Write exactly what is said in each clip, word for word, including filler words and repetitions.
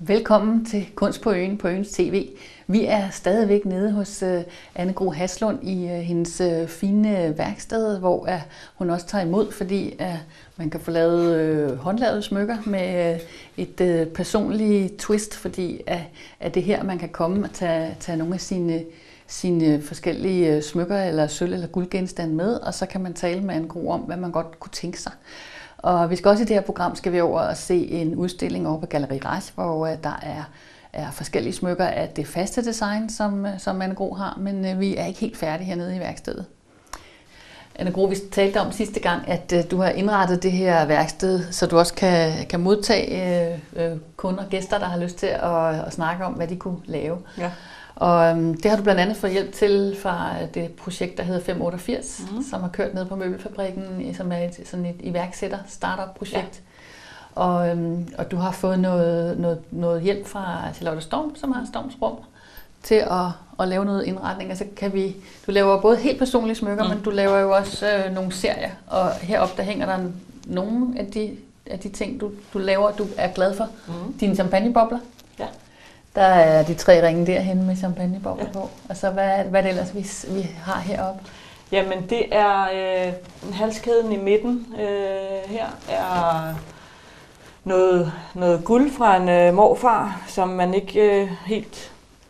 Velkommen til Kunst på Øen på Øens T V. Vi er stadigvæk nede hos uh, Anne Gro Haslund i uh, hendes uh, fine værksted, hvor uh, hun også tager imod, fordi uh, man kan få lavet uh, håndlavede smykker med uh, et uh, personligt twist, fordi uh, at det her, man kan komme og tage, tage nogle af sine, sine forskellige uh, smykker eller sølv- eller guldgenstande med, og så kan man tale med Anne Gro om, hvad man godt kunne tænke sig. Og vi skal også i det her program skal vi over og se en udstilling over på Galleri Rasch, hvor uh, der er, er forskellige smykker af det faste design, som, som Anne Gro har, men uh, vi er ikke helt færdige hernede i værkstedet. Anne Gro, vi talte om sidste gang, at uh, du har indrettet det her værksted, så du også kan, kan modtage uh, uh, kunder og gæster, der har lyst til at, at snakke om, hvad de kunne lave. Ja. Og um, det har du blandt andet fået hjælp til fra det projekt, der hedder fem otteogfirs, mm. som har kørt ned på Møbelfabrikken, som er et, sådan et iværksætter startup-projekt. Ja. Og, um, og du har fået noget, noget, noget hjælp fra Charlotte Storm, som har Storms Rum, til at, at lave noget indretning. Altså kan vi, du laver både helt personlige smykker, mm. men du laver jo også øh, nogle serier. Og heroppe der hænger der nogle af de, af de ting, du, du laver, du er glad for. Mm. Dine champagnebobler. Ja. Der er de tre ringe derhen med champagnebobler ja. på. Og så hvad, hvad er det ellers, vi, vi har heroppe? Jamen det er øh, halskæden i midten øh, her er noget, noget guld fra en øh, morfar, som man ikke øh, helt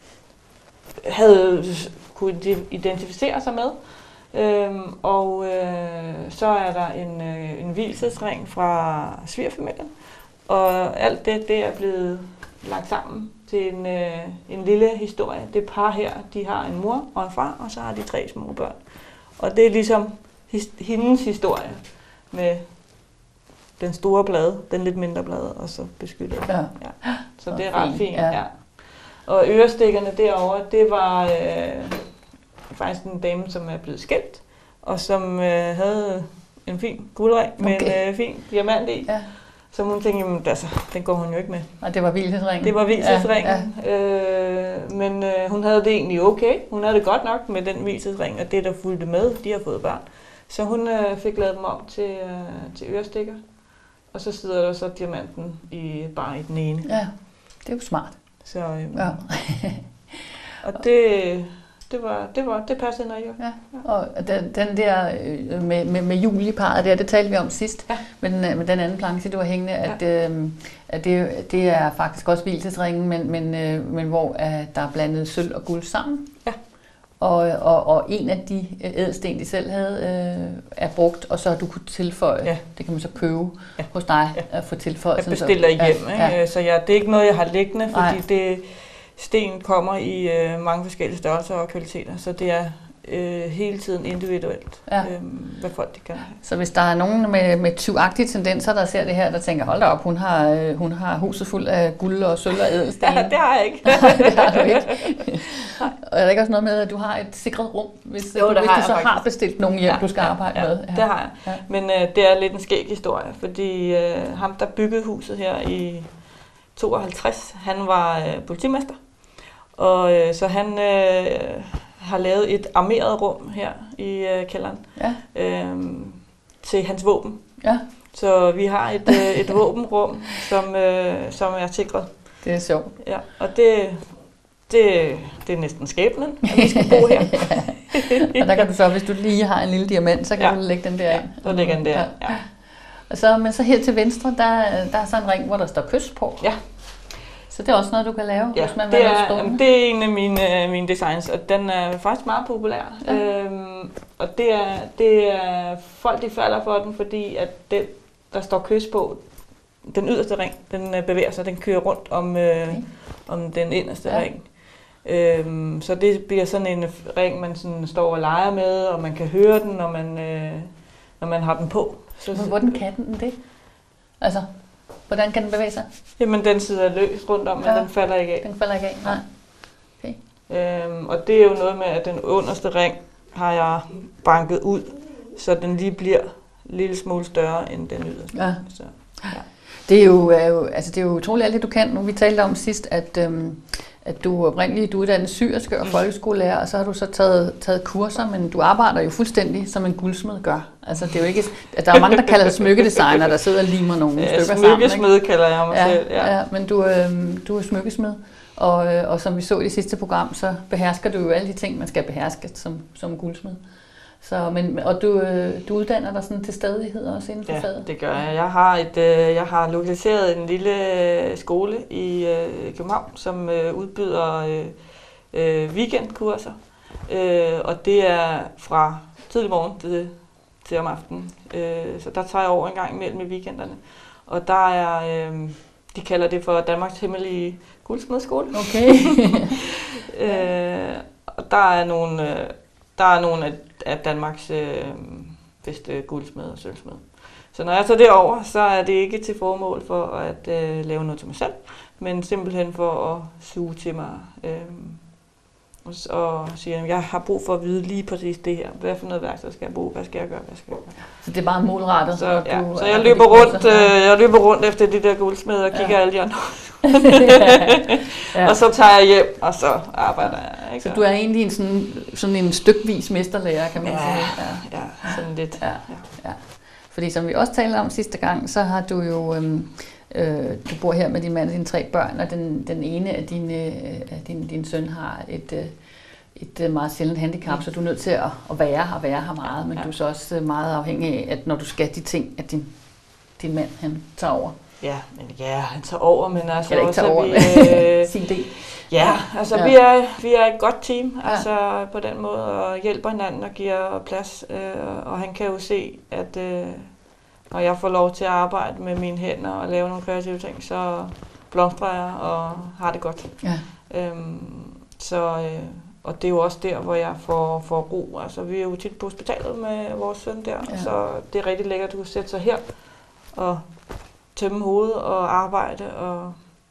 havde kunne identificere sig med. Øhm, og øh, så er der en, øh, en vielsesring fra svigerfamilien. Og alt det, det er blevet lagt sammen til en, øh, en lille historie. Det par her, de har en mor og en far, og så har de tre små børn. Og det er ligesom his, hendes historie med den store blade, den lidt mindre blade, og så beskyttet. Ja. Ja. Så det er ret fint. Ja. Ja. Og ørestikkerne derovre, det var øh, faktisk en dame, som er blevet skilt, og som øh, havde en fin guldring okay. med en øh, fin diamant i. Ja. Så hun tænkte, jamen, altså, den går hun jo ikke med. Og det var vielsesringen? Det var vielsesringen. Ja, ja. øh, men øh, hun havde det egentlig okay. Hun havde det godt nok med den vielsesring, og det, der fulgte med, de har fået børn. Så hun øh, fik lavet dem om til, øh, til ørestikker. Og så sidder der så diamanten i, bare i den ene. Ja, det er jo smart. Så, øh, ja. og det... Det var, det var, det passede nok jo. Ja. Ja. Og den, den der med, med, med julieparret der, det talte vi om sidst, ja. men med den anden planche, du har hængende, at, ja. øh, at det, det er faktisk også vielsesringen, men, men, øh, men hvor øh, der er blandet sølv og guld sammen. Ja. Og, og, og en af de ædelsten, de selv havde, øh, er brugt, og så har du kunnet tilføje, ja. det kan man så købe ja. hos dig, ja. at få tilføjet. Jeg bestiller hjem, ja. Ja. så jeg, det er ikke noget, jeg har liggende, fordi Nej. det... Sten kommer i øh, mange forskellige størrelser og kvaliteter, så det er øh, hele tiden individuelt, ja. øh, hvad folk de kan have. Så hvis der er nogen med, med tyvagtige tendenser, der ser det her, der tænker, hold da op, hun har, øh, hun har huset fuld af guld og sølv og ædelsten. Ja, det har jeg ikke. det har du ikke. Og er der ikke også noget med, at du har et sikret rum, hvis, jo, du, hvis du så faktisk. har bestilt nogen hjem, ja, du skal ja, arbejde ja, med? Ja, det har jeg. Ja. Men øh, det er lidt en skæg historie, fordi øh, ham, der byggede huset her i tooghalvtreds, han var øh, politimester. Og øh, så han øh, har lavet et armeret rum her i øh, kælderen ja. øh, til hans våben. Ja. Så vi har et, øh, et våbenrum, som, øh, som er sikret. Det er sjovt. Ja, og det, det, det er næsten skæbnen, at vi skal bo her. ja. Og der kan du så, hvis du lige har en lille diamant, så kan ja. du lægge den der ja, ind. så lægger den der, ja. ja. Og så, men så her til venstre, der, der er så en ring, hvor der står kys på. Ja. Så det er også noget, du kan lave, ja, hvis man det vil er, det er en af mine, mine designs, og den er faktisk meget populær. Ja. Øhm, og det er, det er folk, de falder for den, fordi at det, der står kys på, den yderste ring, den bevæger sig, den kører rundt om, øh, okay. om den inderste ja. ring. Øhm, så det bliver sådan en ring, man sådan står og leger med, og man kan høre den, når man, øh, når man har den på. Så, Men hvordan kan den det? Altså... Hvordan kan den bevæge sig? Jamen, den sidder løs rundt om, men ja. den falder ikke af. Den falder ikke af, nej. Okay. Øhm, og det er jo noget med, at den underste ring har jeg banket ud, så den lige bliver en lille smule større end den yderste. Ja. Så, ja. Det er jo, er jo, altså det er jo utroligt alt det, du kan. Nu vi talte om sidst, at, øhm, at du oprindeligt du er uddannet syerske og folkeskolelærer, og så har du så taget, taget kurser, men du arbejder jo fuldstændig som en guldsmed gør. Altså det er jo ikke, der er mange, der kalder det smykkedesigner, der sidder og limer nogle ja, stykker sammen. Smykkesmed kalder jeg mig ja, selv. Ja. ja, men du, øh, du er smykkesmed, og, øh, og som vi så i det sidste program, så behersker du jo alle de ting, man skal beherske som, som guldsmed. Så, men, og du, du uddanner dig sådan til stadighed også inden for ja, faget? Det gør jeg. Jeg har, et, jeg har lokaliseret en lille skole i København, som udbyder weekendkurser. Og det er fra tidlig morgen til, til om aftenen. Så der tager jeg over en gang imellem i weekenderne. Og der er, de kalder det for Danmarks hemmelige guldsmedskole. Okay. Og der er nogle... Der er nogle af, af Danmarks øh, bedste guldsmed og sølvsmed. Så når jeg tager det over, så er det ikke til formål for at øh, lave noget til mig selv, men simpelthen for at suge til mig øh, og, og sige, at jeg har brug for at vide lige præcis det her. Hvad for noget værktøj skal jeg bruge? Hvad skal jeg gøre? Hvad skal jeg gøre? Så det er bare målrettet? Så, ja. du, så jeg, løber rundt, øh, jeg løber rundt efter de der guldsmeder og kigger ja. alle de andre. ja. Ja. Og så tager jeg hjem, og så arbejder jeg. Ikke? Så du er egentlig en sådan, sådan en stykvis mesterlærer, kan man ja, sige? Ja, ja, sådan lidt. Ja. Ja. Fordi som vi også talte om sidste gang, så har du jo, øhm, øh, du bor her med din mand og dine tre børn, og den, den ene af dine, af din, din søn har et, et, et meget sjældent handicap, mm. så du er nødt til at, at være og være her meget, men ja. du er så også meget afhængig af, at når du skal de ting, at din, din mand han tager over. Ja, men ja, han tager over, men altså kan også over, vi øh, sin del. Ja, altså ja. vi er vi er et godt team, ja. altså på den måde og hjælper hinanden og giver plads, øh, og han kan jo se, at øh, når jeg får lov til at arbejde med mine hænder og lave nogle kreative ting, så blomstrer jeg og har det godt. Ja. Øhm, så øh, og det er jo også der, hvor jeg får, får ro. Altså vi er jo tit på hospitalet med vores søn der, ja. så det er rigtig lækkert, at du kan sætte sig her og tømme hovedet og arbejde og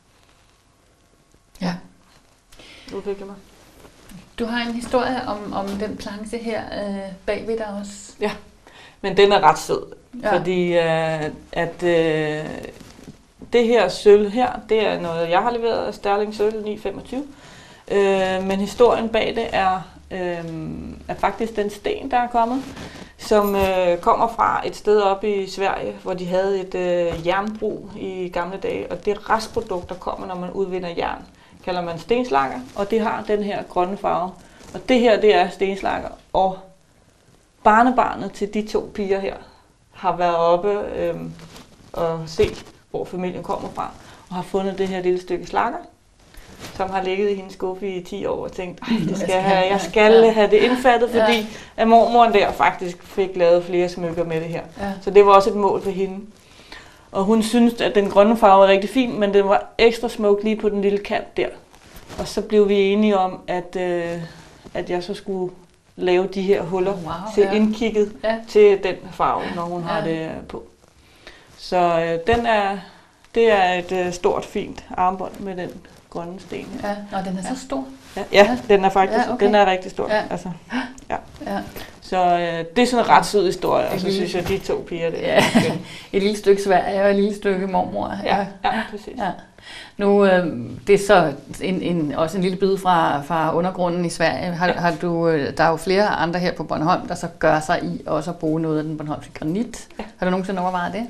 ja. udvikle mig. Du har en historie om, om den planche her øh, bagved dig også. Ja, men den er ret sød, ja. fordi øh, at øh, det her sølv her, det er noget, jeg har leveret af Sterling Sølv ni femogtyve, øh, men historien bag det er, øh, er faktisk den sten, der er kommet, som øh, kommer fra et sted op i Sverige, hvor de havde et øh, jernbrug i gamle dage, og det restprodukt, der kommer, når man udvinder jern, kalder man stenslager, og det har den her grønne farve. Og det her, det er stenslager, og barnebarnet til de to piger her har været oppe øh, og set, hvor familien kommer fra, og har fundet det her lille stykke slakker, som har ligget i hendes skuffe i ti år og tænkt, ej, det skal jeg, have, jeg skal have det indfattet, fordi ja. at mormoren der faktisk fik lavet flere smykker med det her. Ja. Så det var også et mål for hende. Og hun syntes, at den grønne farve var rigtig fin, men den var ekstra smuk lige på den lille kant der. Og så blev vi enige om, at, øh, at jeg så skulle lave de her huller wow, til ja. indkigget ja. til den farve, når hun ja. har det på. Så øh, den er, det er et øh, stort, fint armbånd med den grønne sten. Ja, og den er ja. så stor. Ja, ja, den er faktisk ja, okay. den er rigtig stor. Ja. Altså, ja. Ja. Så øh, det er sådan en ret sød historie, og så synes jeg, de to piger, det ja. et lille stykke Sverige og et lille stykke mormor. Ja, ja, ja præcis. Ja. Nu, øh, det er så en, en, også en lille bid fra, fra undergrunden i Sverige. Har, har du, der er jo flere andre her på Bornholm, der så gør sig i også at bruge noget af den bornholmske granit. Ja. Har du nogensinde overvejet det?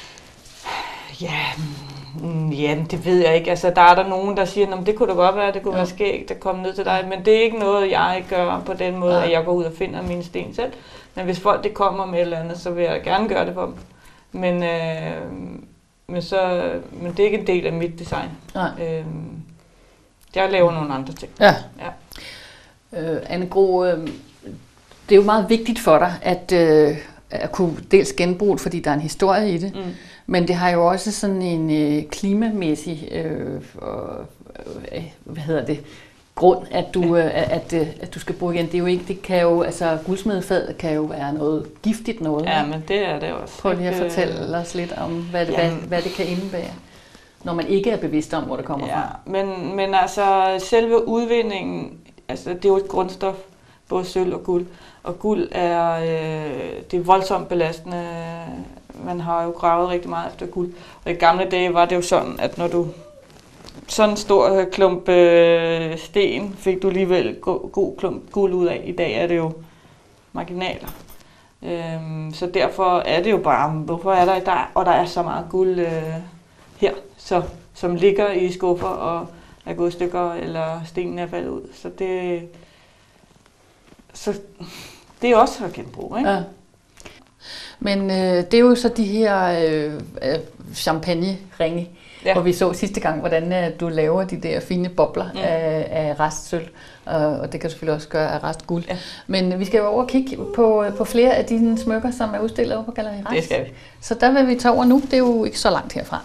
Ja, ja, det ved jeg ikke. Altså, der er der nogen, der siger, at det kunne da godt være, det kunne ja. være skægt at komme ned til dig. Men det er ikke noget, jeg gør på den måde, ja. at jeg går ud og finder mine sten selv. Men hvis folk det kommer med et eller andet, så vil jeg gerne gøre det for dem. Men, øh, men, så, men det er ikke en del af mit design. Øh, jeg laver nogle andre ting. Ja. ja. Øh, Anne Gro, øh, det er jo meget vigtigt for dig, at, øh, at kunne dels genbruge, fordi der er en historie i det. Mm. Men det har jo også sådan en øh, klimamæssig øh, øh, hvad hedder det, grund, at du, øh, at, øh, at du skal bruge igen. Det er jo ikke, det kan jo, altså guldsmedefad kan jo være noget giftigt noget. Ja, men det er det også. Prøv lige at fortælle os lidt om, hvad det, hvad, hvad det kan indebære, når man ikke er bevidst om, hvor det kommer ja, fra. Men, men altså selve udvindingen, altså det er jo et grundstof, både sølv og guld. Og guld er, øh, det er voldsomt belastende. Man har jo gravet rigtig meget efter guld. Og i gamle dage var det jo sådan, at når du sådan en stor klump øh, sten fik du alligevel go- god klump guld ud af. I dag er det jo marginaler. Øhm, så derfor er det jo bare, hvorfor er der der, og der er så meget guld øh, her, så, som ligger i skuffer og er gået i stykker, eller stenen er faldet ud. Så det, så det er også at genbruge, ikke? Ja. Men øh, det er jo så de her øh, øh, champagne-ringe, ja. Hvor vi så sidste gang, hvordan øh, du laver de der fine bobler mm. af, af restsølv, og, og det kan du selvfølgelig også gøre af restguld. Ja. Men vi skal jo over og kigge på, på flere af dine smykker, som er udstillet over på Galleri Rest. Det skal vi. Så der vil vi tage over nu. Det er jo ikke så langt herfra.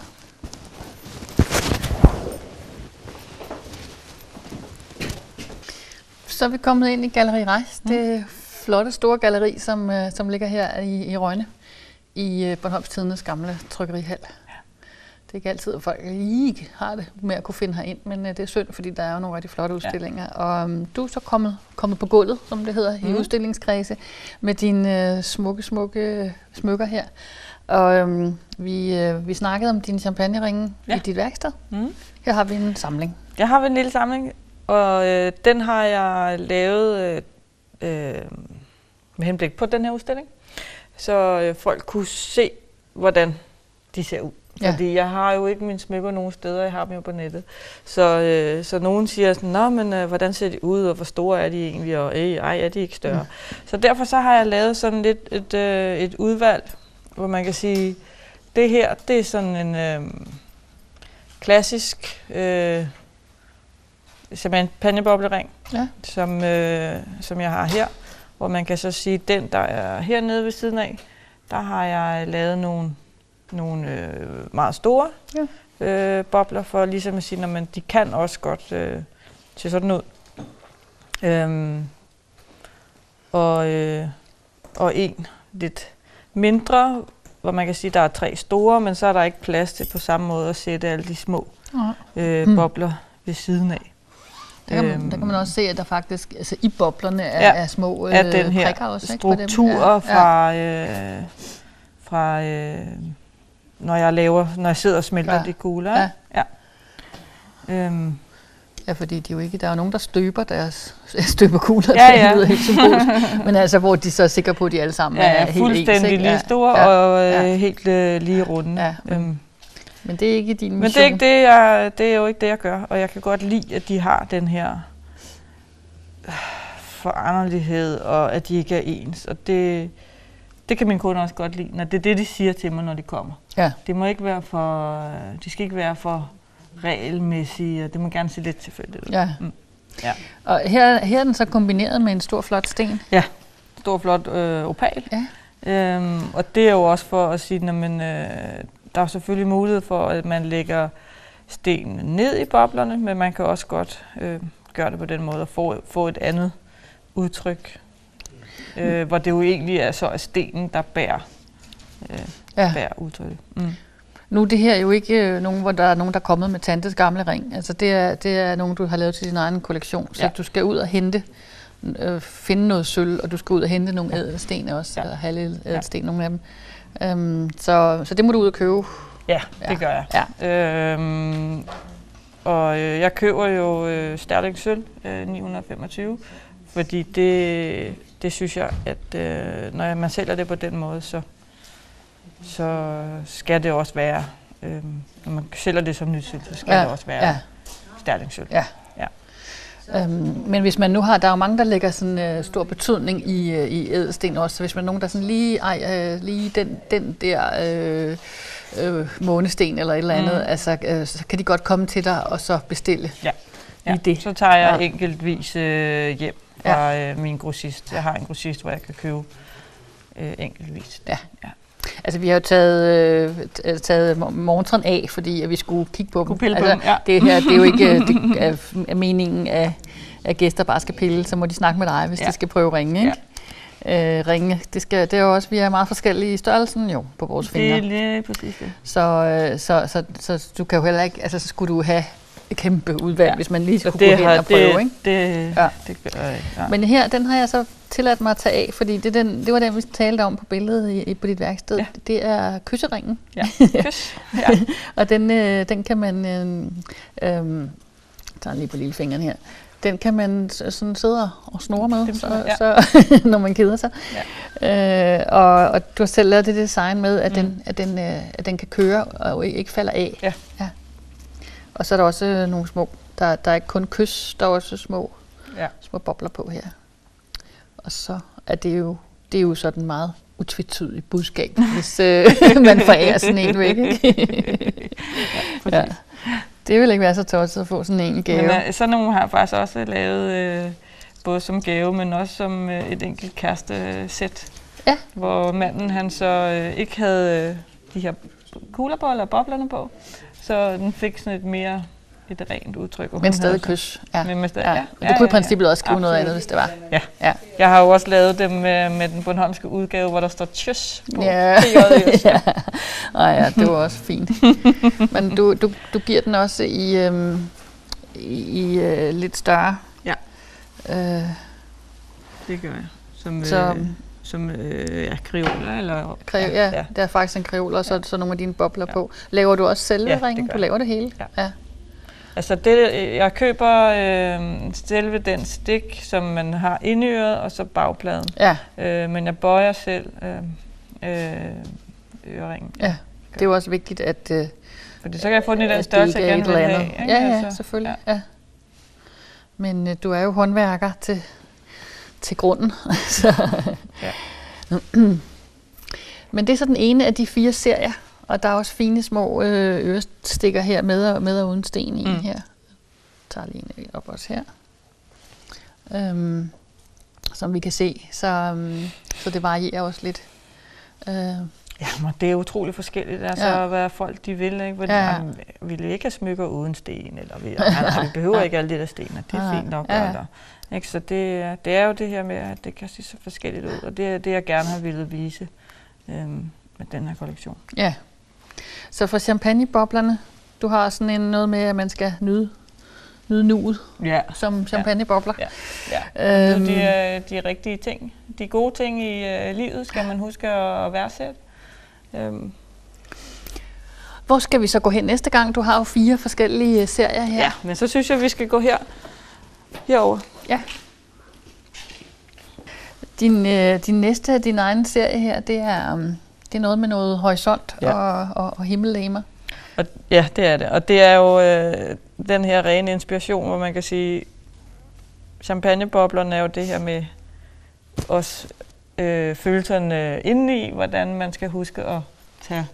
Så er vi kommet ind i Galleri Rest. Mm. Det flotte, store galleri, som, som ligger her i, i Rønne, i Bornholms Tidendes gamle trykkerihal. Ja. Det er ikke altid, at folk lige har det med at kunne finde herind, men det er synd, fordi der er jo nogle rigtig flotte udstillinger. Ja. Og um, du er så kommet, kommet på gulvet, som det hedder, mm. i udstillingskredse, med dine uh, smukke, smukke smykker her. Og um, vi, uh, vi snakkede om dine champagneringe ja. i dit værksted. Mm. Her har vi en samling. Jeg har en lille samling, og øh, den har jeg lavet øh, øh, med henblik på den her udstilling, så øh, folk kunne se, hvordan de ser ud. Ja. Fordi jeg har jo ikke mine smykker nogen steder, jeg har dem jo på nettet. Så, øh, så nogen siger sådan, nå, men øh, hvordan ser de ud, og hvor store er de egentlig, og øh, ej, er de ikke større? Mm. Så derfor så har jeg lavet sådan lidt et, øh, et udvalg, hvor man kan sige, det her, det er sådan en øh, klassisk øh, champagneboblering, ja. som, øh, som jeg har her. Hvor man kan så sige, den der er hernede ved siden af, der har jeg lavet nogle, nogle øh, meget store ja. øh, bobler, for ligesom at sige, at de kan også godt øh, se sådan ud. Øhm, og, øh, og en lidt mindre, hvor man kan sige, at der er tre store, men så er der ikke plads til på samme måde at sætte alle de små øh, hmm. bobler ved siden af. Der kan, man, der kan man også se, at der faktisk altså i boblerne er, ja, er små øh, er den her prikker også, strukturer ikke, fra, ja. øh, fra øh, når jeg laver, når jeg sidder og smelter ja. de kugler. Ja. Ja. Øhm. ja, fordi de jo ikke, der er jo nogen, der støber deres støberkugler, ja, ja. det lyder helt symbolisk, men altså hvor de så er sikre på, at de alle sammen ja, er helt fuldstændig ens, lige store ja. og øh, ja. helt øh, lige runde. Ja. Øhm. Men det er ikke din mission. Men det er, ikke det, jeg, det er jo ikke det, jeg gør, og jeg kan godt lide, at de har den her foranderlighed, og at de ikke er ens. Og det, det kan mine kunder også godt lide, når det er det, de siger til mig, når de kommer. Ja. Det må ikke være for, de skal ikke være for regelmæssige, og det må gerne se lidt tilfældigt ud. Ja. Mm. Ja. Og her, her er den så kombineret med en stor, flot sten. Ja, stor, flot øh, opal. Ja. Øhm, og det er jo også for at sige, at man, øh, der er selvfølgelig mulighed for, at man lægger stenen ned i boblerne, men man kan også godt øh, gøre det på den måde og få, få et andet udtryk, øh, mm. hvor det jo egentlig er så er stenen, der bærer, øh, ja. bærer udtrykket. Mm. Nu er det her jo ikke øh, nogen, hvor der er nogen, der er kommet med tantes gamle ring. Altså det er, det er nogen, du har lavet til din egen kollektion, så ja. du skal ud og hente, øh, finde noget sølv, og du skal ud og hente nogle ædelsten også, ja. eller halvædelsten, ja. nogle af dem. Um, så, så det må du ud og købe. Ja, det ja. gør jeg. Ja. Øhm, og øh, jeg køber jo øh, Sterling sølv øh, ni hundrede femogtyve, fordi det, det synes jeg, at øh, når man sælger det på den måde, så, så skal det også være, øh, når man sælger det som nyt sølv, så skal ja. det også være ja. Sterling sølv. Ja. Ja. Øhm, men hvis man nu har, der er jo mange, der lægger sådan øh, stor betydning i, øh, i ædelsten også, så hvis man er nogen, der sådan lige, ej, øh, lige den, den der øh, øh, månesten eller et eller andet, mm. altså, øh, så kan de godt komme til dig og så bestille ja. Ja. det. Så tager jeg ja. enkeltvis øh, hjem fra ja. øh, min grossist. Jeg har en grossist, hvor jeg kan købe øh, enkeltvis. Ja. Ja. Altså vi har jo taget, øh, taget morgentræn af, fordi at vi skulle kigge på dem. Pille altså, på dem, ja. Det her, det er jo ikke det er, er meningen, at, at gæster bare skal pille, så må de snakke med dig, hvis ja. de skal prøve ringe. Ikke? Ja. Øh, ringe, det, skal, det er jo også, vi er meget forskellige i størrelsen jo, på vores fingre. Det er lige præcis det. Så, så, så, så, så du kan jo heller ikke, altså så skulle du have et kæmpe udvalg, ja. hvis man lige skulle det gå hen har, og prøve. Det, ikke? det, ja. det gør jeg ikke. Ja. Men her, den har jeg så tilladt mig at tage af, fordi det, den, det var den, vi talte om på billedet i, på dit værksted. Ja. Det er kysseringen. Ja, kys. Ja. Og den, øh, den kan man, øh, øh, tager lige på lillefingeren her, den kan man sådan sidde og snurre med, så, ja. så, når man keder sig. Ja. Øh, og, og du har selv lavet det design med, at, mm. den, at, den, øh, at den kan køre og ikke falder af. Ja. Ja. Og så er der også øh, nogle små, der, der er ikke kun kys, der er også små, ja. små bobler på her. Og så er det jo, det er jo sådan meget utvetydigt budskab, hvis øh, man forærer sådan en væk. Ja, ja. Det vil ikke være så tosset at få sådan en gave. Men uh, sådan nogle har jeg faktisk også lavet, øh, både som gave, men også som øh, et enkelt kærestesæt. Ja. Hvor manden han så øh, ikke havde øh, de her kugler på, eller boblerne på. Så den fik sådan et mere et rent udtryk. Men stadig kys. Ja. Men med stadig, ja. Ja. Og du kunne i princippet også skrive Absolut. noget andet, hvis det var. Ja. ja. Jeg har jo også lavet dem med, med den bornholmske udgave, hvor der står tjøs på. Ja. ja. Ej, ja, det var også fint. Men du, du, du giver den også i, øhm, i, i øh, lidt større. Ja. Øh, det gør jeg. Som, så, øh, som øh, ja, kreoler, eller? Kre- ja, ja, der er faktisk en kreoler, og så, ja. så nogle af dine bobler ja. på. Laver du også selve ja, ringen? Du laver det hele? Ja. ja. Altså, det, jeg køber øh, selve den stik, som man har indøret, og så bagpladen. Ja. Øh, men jeg bøjer selv øh, øh, øreringen. Ja, det er jo også vigtigt, at øh, fordi så kan jeg få den i den størrelse, jeg gerne vil have. Ja, ja, altså, selvfølgelig. Ja. Ja. Men øh, du er jo håndværker til, til grunden. ja. Men det er så den ene af de fire serier. Og der er også fine små øh, ørestikker her med og, med og uden sten i mm. her. Jeg tager lige en op også her. Øhm, som vi kan se, så, um, så det varierer også lidt. Øh. Ja, men det er utroligt forskelligt, altså ja. hvad folk de vil. Ikke? Fordi, ja. man vil ikke have smykker uden sten, eller vi, vi behøver ikke alle det der sten, og det er ja. fint nok. Ja. Eller, ikke? Så det, det er jo det her med, at det kan se så forskelligt ud, og det er det, jeg gerne har ville vise øhm, med den her kollektion. Ja. Så for champagneboblerne, du har sådan en noget med, at man skal nyde, nyde nuet ja. som champagnebobler. Ja. Ja. Øhm. De, er, de rigtige ting. De gode ting i uh, livet skal man huske at værdsætte. Øhm. Hvor skal vi så gå hen næste gang? Du har jo fire forskellige serier her. Ja, men så synes jeg, vi skal gå her. Herover. Ja. Din, øh, din næste, din egen serie her, det er... Um, Det er noget med noget horisont ja. og, og, og himmellegemer. Og, ja, det er det. Og det er jo øh, den her rene inspiration, hvor man kan sige, champagneboblerne er jo det her med også øh, følelserne indeni, hvordan man skal huske at tage,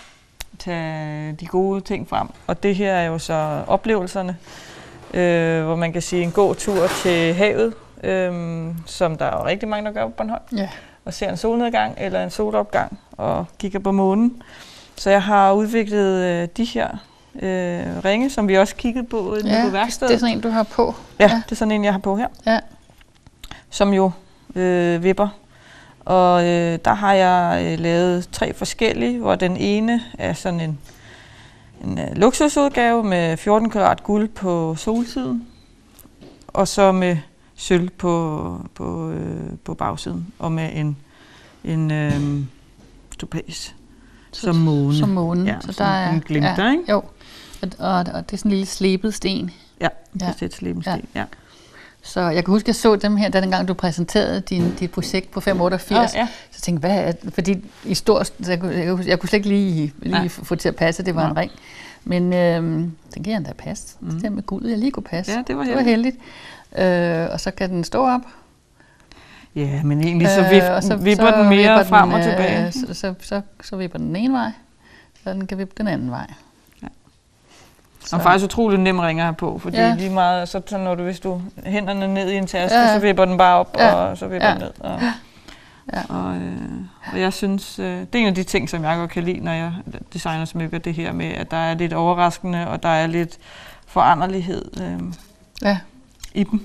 tage de gode ting frem. Og det her er jo så oplevelserne, øh, hvor man kan sige en god tur til havet, øh, som der er jo rigtig mange, der gør på Bornholm. Ja. Og ser en solnedgang eller en solopgang og kigger på månen. Så jeg har udviklet øh, de her øh, ringe, som vi også kiggede på ja, på værkstedet. Det er sådan en, du har på. Ja, ja, det er sådan en, jeg har på her. Ja. Som jo øh, vipper. Og øh, der har jeg øh, lavet tre forskellige, hvor den ene er sådan en, en øh, luksusudgave med fjorten karat guld på solsiden. Og så med sølv på, på, øh, på bagsiden, og med en, en øh, topaz som måne. Som måne. Ja, så der er en glimter, ja, ikke? Jo, og, og, og det er sådan en lille slebet sten. Ja, det er et slebet sten, ja. Så jeg kan huske, at jeg så dem her, dengang du præsenterede din, dit projekt på fem otteogfirs. Ja, ja. Så tænkte jeg, hvad er det? Fordi i stor, jeg, kunne, jeg, kunne, jeg kunne slet ikke lige, lige få det til at passe, det var ja. en ring. Men øhm, den kan jeg endda passe. Mm. Det der med guldet, jeg lige kunne passe. Ja, det var heldigt. Det var heldigt. Øh, og så kan den stå op. Ja, men egentlig så, vip, øh, så vipper den mere vipper frem den, og tilbage. Øh, så, så, så, så vipper den den ene vej, så den kan vippe den anden vej. Ja. Og faktisk utroligt nem ringer her på, fordi ja. lige meget, så, så når du, hvis du hænderne ned i en taske, ja. så vipper den bare op, ja. og så vipper ja. den ned. Og, ja. og, øh, og jeg synes, øh, det er en af de ting, som jeg godt kan lide, når jeg designer smykker, det her med, at der er lidt overraskende, og der er lidt foranderlighed øh, ja. i dem.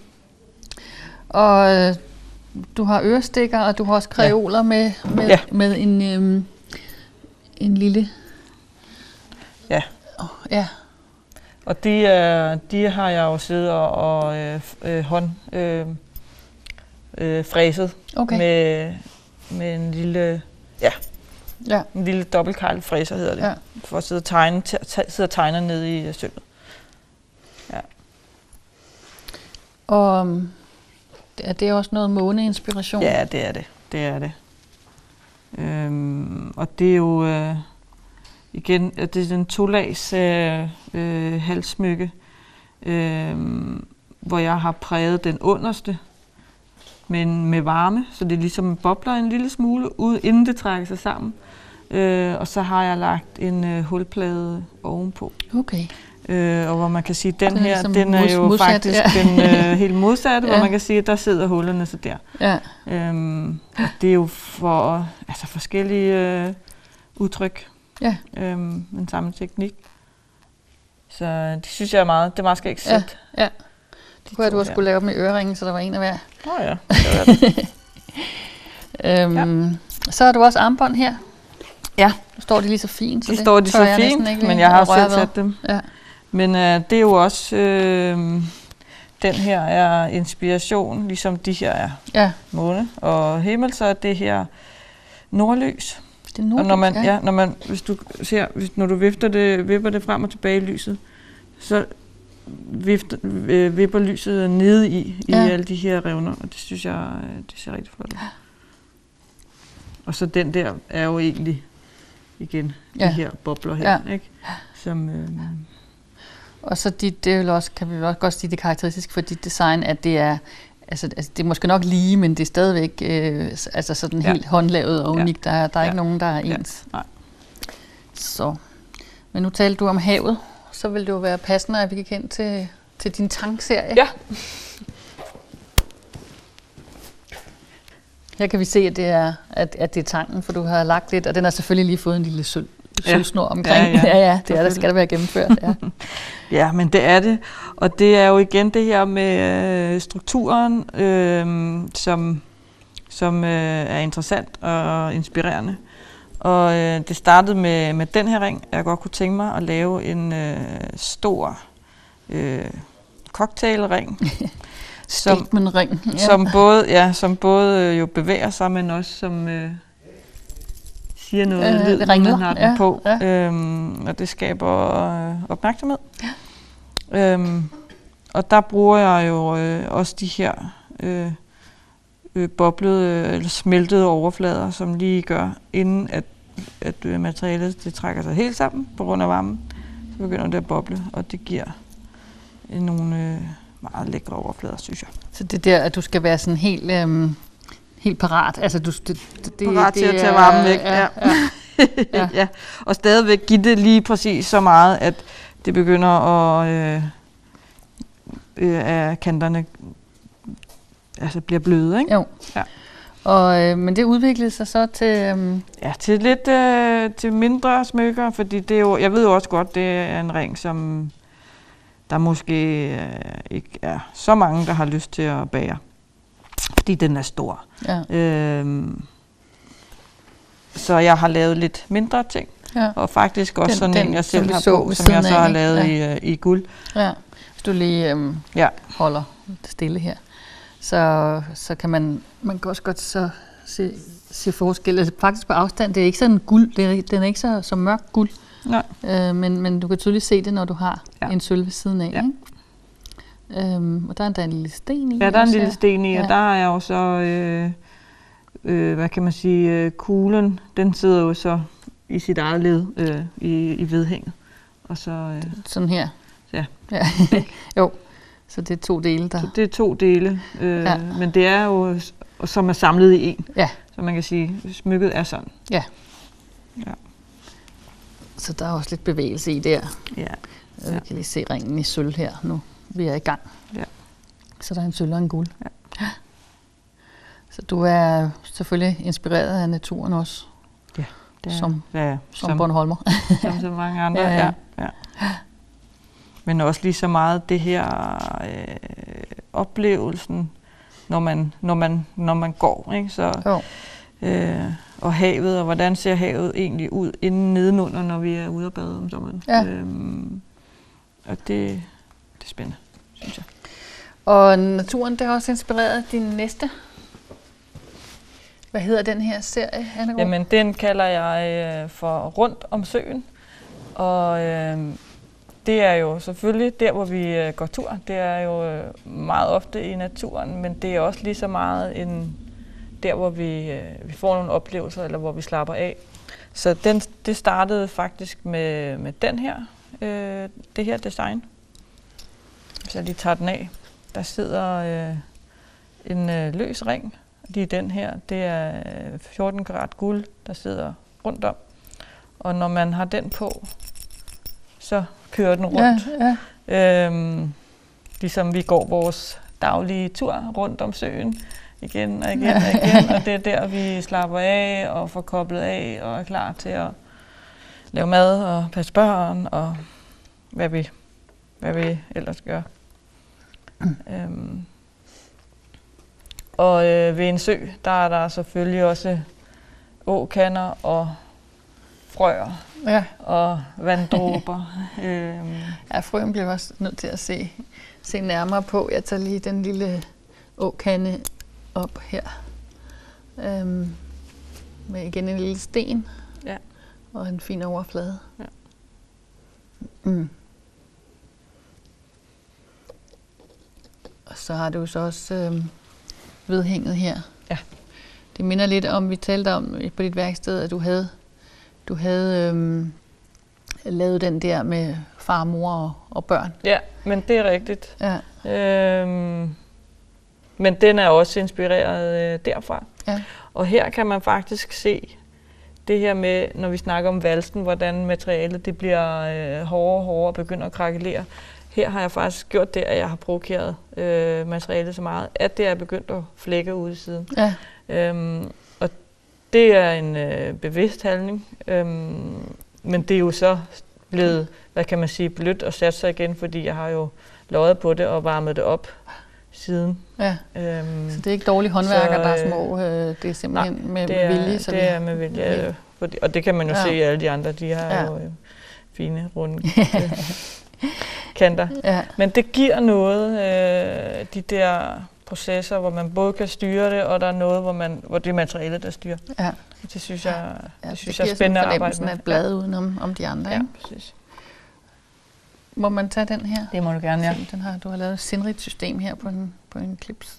Og øh, du har ørestikker, og du har også kreoler ja. med, med, ja. med en, øhm, en lille... Ja. Oh, ja. Og de, er, de har jeg jo siddet og, og øh, øh, hånd øh, øh, fræset Okay. med, med en lille, ja, Ja. en lille dobbeltkarlfræser hedder det, Ja. for at sidde og tegne, sidde og tegne nede i sølvet. Ja. Og um, er det også noget måneinspiration? Ja, det er det. Det er det. Øhm, og det er jo øh, igen, det er den to-lags øh, øh, halssmykke, øh, hvor jeg har præget den underste, men med varme, så det ligesom bobler en lille smule ud, inden det trækker sig sammen. Øh, og så har jeg lagt en øh, hulplade ovenpå. Okay. Øh, og hvor man kan sige, at den Den er her, ligesom den er mods- jo modsat, faktisk ja. den øh, helt modsatte, Ja. hvor man kan sige, at der sidder hullerne så der. Ja. Øhm, og det er jo for altså forskellige øh, udtryk, Ja. øhm, den samme teknik. Så det synes jeg er meget, det er meget skægt sæt. Ja. Ja. Det kunne jeg, du også skulle lave dem i øreringen, så der var en af hver. Åh oh, ja, det det. Øhm, ja. Så har du også armbånd her. Ja. Nu står de lige så fint, så De det står de tør så jeg næsten fint, ikke men lige jeg har at røre selv ved. sat dem. Ja. Men øh, det er jo også, øh, den her er inspiration, ligesom de her er Ja. måne og himmel, så er det her nordlys. Det er nordlys, Og når man, ja. ja, når man, hvis du ser, hvis, når du vifter det, vipper det frem og tilbage i lyset, så vifter, øh, vipper lyset nede i, i Ja. alle de her revner, og det synes jeg, øh, det ser rigtig flot ud. Og så den der er jo egentlig, igen, Ja. de her bobler her, Ja. ikke? Som, øh, Og så dit, det er vel også, kan vi vel også godt sige, det er karakteristisk for dit design, at det er, altså, altså det er måske nok lige, men det er stadigvæk øh, altså sådan Ja. helt håndlavet og Ja. unikt. Der, er- der er Ja. ikke nogen, der er Ja. ens. Nej. Så. Men nu talte du om havet, så vil det jo være passende, at vi kan kende til, til din tankserie. Ja. Her kan vi se, at det er, at, at det er tanken, for du har lagt lidt, og den har selvfølgelig lige fået en lille sølv, Ja. sølvsnor omkring. Ja, ja. ja, ja, det er der, skal der være gennemført. Ja. Ja, men det er det. Og det er jo igen det her med øh, strukturen, øh, som, som øh, er interessant og inspirerende. Og øh, det startede med, med den her ring. Jeg godt kunne tænke mig at lave en øh, stor øh, cocktailring, som, Statement-ring. Ja. som både, ja, som både øh, jo bevæger sig, men også som øh, siger noget Øh, lyd, det når ringler. man har den Ja, på. ja. Øhm, og det skaber øh, opmærksomhed. Ja. Øhm, og der bruger jeg jo øh, også de her øh, øh, boblede eller smeltede overflader, som lige gør, inden at, at øh, materialet det trækker sig helt sammen på grund af varmen, så begynder det at boble, og det giver øh, nogle øh, meget lækre overflader, synes jeg. Så det er der, at du skal være sådan helt, øhm, helt parat. Altså, du, det, det, det, Parat til det at tage er- varmen væk, Ja, ja. ja. Ja. Ja. Og stadigvæk give det lige præcis så meget, at det begynder at øh, øh, at kanterne altså bliver bløde, ikke? Jo. Ja. Og, øh, men det udviklede sig så til... Øhm, Ja, til lidt øh, til mindre smykker, fordi det er jo, jeg ved jo også godt, det er en ring, som der måske øh, ikke er så mange, der har lyst til at bære, fordi den er stor. ja, Øhm, så jeg har lavet lidt mindre ting. ja, Og faktisk også Den- sådan den, en, jeg som selv vi har så på, ved som jeg siden så af, har ikke? lavet Ja. i, øh, i guld. ja. Hvis du lige øhm, Ja, holder stille her, så, så kan man, man kan også godt så se, se forskel. Altså, faktisk på afstand, det er ikke sådan guld, det er, den er ikke så, så mørk guld, nej. øh, men, men du kan tydeligt se det, når du har Ja. ja. en sølv ved siden af. Ja. Ikke? Øhm, og der er endda en lille sten i. Ja, der er en også lille her. sten i, og Ja. der har jeg jo så, øh, øh, hvad kan man sige, øh, kuglen, den sidder jo så i sit eget led øh, i, i vedhænget. Og så, øh, Sådan her. Ja. ja. Jo, så det er to dele, der... så det er to dele, øh, Ja. men det er jo, s- som er samlet i en. Ja. Så man kan sige, smykket er sådan. Ja. Ja. Så der er også lidt bevægelse i der. Ja. Og vi kan lige se ringen i sølv her nu. Vi er i gang. Ja. Så der er en sølv og en guld. Ja. Så du er selvfølgelig inspireret af naturen også, Det er, som, ja, som, som, Bornholmer. som så mange andre. Ja, ja, ja. ja. Ja. Men også lige så meget det her øh, oplevelsen, når man, når man, når man går. Ikke? Så, Jo. øh, og havet, og hvordan ser havet egentlig ud inden nedenunder, når vi er ude at bade om sommeren. Ja. Øhm, og det, det er spændende, synes jeg. Og naturen, det har også inspireret din næste. Hvad hedder den her serie, Anne? Jamen, den kalder jeg øh, for Rundt om søen. Og øh, det er jo selvfølgelig der, hvor vi øh, går tur. Det er jo øh, meget ofte i naturen, men det er også lige så meget en, der, hvor vi, øh, vi får nogle oplevelser, eller hvor vi slapper af. Så den, det startede faktisk med, med den her, øh, det her design. Hvis jeg lige tager den af. Der sidder øh, en øh, løs ring. Lige den her, det er fjorten karat guld, der sidder rundt om. Og når man har den på, så kører den rundt. Ja, ja. Øhm, ligesom vi går vores daglige tur rundt om søen igen og igen og igen. Og det er der, vi slapper af og får koblet af og er klar til at lave mad og passe børn og hvad vi, hvad vi ellers gør. Mm. Øhm, Og øh, ved en sø, der er der selvfølgelig også åkander og frøer ja. og vanddråber. øhm. Ja, frøen bliver også nødt til at se, se nærmere på. Jeg tager lige den lille åkande op her. Øhm, med igen en lille sten Ja. og en fin overflade. Ja. Mm. Og så har du så også øhm, vedhænget her. Ja. Det minder lidt om, vi talte om på dit værksted, at du havde, du havde øhm, lavet den der med far, mor og, og børn. Ja, men det er rigtigt. Ja. Øhm, men den er også inspireret øh, derfra. Ja. Og her kan man faktisk se det her med, når vi snakker om valsen, hvordan materialet det bliver øh, hårdere og hårdere og begynder at krakelere. Her har jeg faktisk gjort det, at jeg har provokeret øh, materialet så meget, at det er begyndt at flække ude i siden. Ja. Øhm, og det er en øh, bevidst handling, øhm, men det er jo så blevet, hvad kan man sige, blødt og sat sig igen, fordi jeg har jo løjet på det og varmet det op siden. Ja. Øhm, Så det er ikke dårlige håndværkere, så, der er små, øh, det er simpelthen nej, med, det med er, vilje. Så det vi, er med vilje, øh, fordi, og det kan man jo ja. se i alle de andre, de har Ja. jo øh, fine, runde øh, kanter. Ja. Men det giver noget, øh, de der processer, hvor man både kan styre det, og der er noget, hvor, man, hvor det er materialet, der styrer. Ja. Det synes jeg, Ja, det synes det jeg er spændende at arbejde med. af bladet uden om, om de andre, Ja, ikke? præcis. Må man tage den her? Det må du gerne, ja. Se, den har, du har lavet et sindrigt system her på en, på en clips.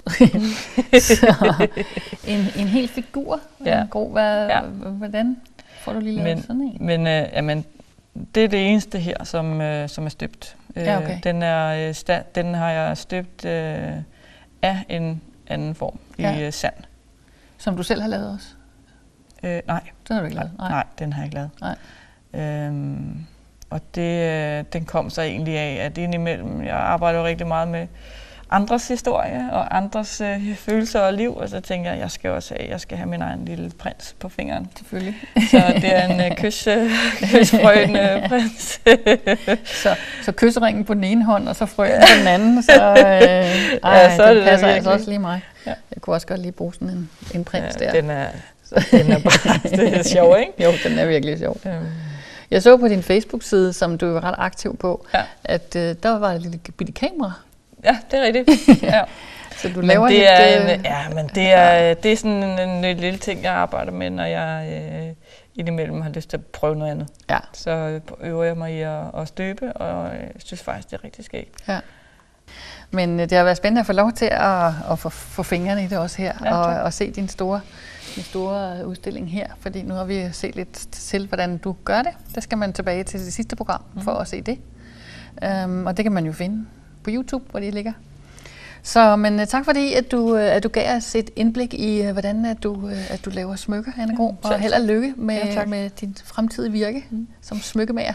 Så, en, en hel figur. Ja. En god, hvad, Ja. hvordan får du lige lavet Men, sådan en? men øh, jamen, det er det eneste her, som, øh, som er støbt. Ja, okay. Øh, den, er, øh, sta- den har jeg støbt øh, af en anden form Ja. i øh, sand. Som du selv har lavet også? Øh, nej. Den har du ikke lavet? Nej. nej, den har jeg ikke lavet. Nej. Øhm, og det, øh, den kom så egentlig af, at indimellem, jeg arbejder jo rigtig meget med andres historie og andres øh, følelser og liv, og så tænker jeg, jeg skal også have, jeg skal have min egen lille prins på fingeren. Selvfølgelig. Så det er en øh, kys, øh, kysfrøen øh, prins. så, så kysseringen på den ene hånd, og så frøen på den anden, så, øh, ej, ja, så er den det passer virkelig. altså også lige mig. Ja. Jeg kunne også godt lige bruge sådan en, en prins ja, der. Den er, den er bare det er sjov, ikke? Jo, den er virkelig sjov. Øhm. Jeg så på din Facebook-side, som du er ret aktiv på, ja. at øh, der var et lille bitte kamera. Ja, det er rigtigt. Ja. Så du men laver det lidt... er Øh, en, ja, men det er, det er sådan en, en, en lille ting, jeg arbejder med, når jeg øh, indimellem har lyst til at prøve noget andet. Ja. Så øver jeg mig i at, at støbe, og jeg synes faktisk, det er rigtig skægt. Ja. Men øh, det har været spændende at få lov til at, at få, få fingrene i det også her, ja, og, og se din store, din store udstilling her, fordi nu har vi set lidt til, hvordan du gør det. Der skal man tilbage til det sidste program mm. for at se det. Um, og det kan man jo finde på YouTube, hvor det ligger. Så men uh, tak fordi, at du, uh, at du gav os et indblik i, uh, hvordan at du, uh, at du laver smykker, Anne Gro, ja, og held og lykke med, ja, med din fremtidige virke mm. som smykkemager.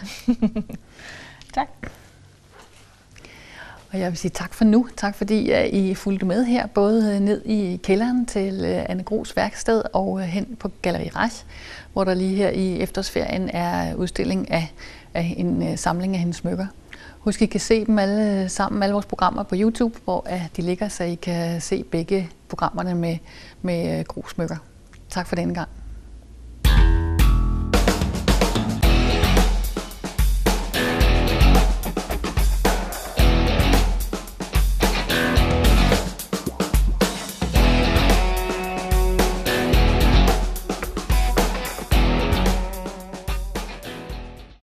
Tak. Og jeg vil sige tak for nu. Tak fordi uh, I fulgte med her, både ned i kælderen til uh, Anne Gros værksted og uh, hen på Galleri Rasch, hvor der lige her i efterårsferien er udstilling af, af en uh, samling af hendes smykker. Husk, I kan se dem alle sammen, alle vores programmer på YouTube, hvor uh, de ligger, så I kan se begge programmerne med, med uh, Gros smykker. Tak for denne gang.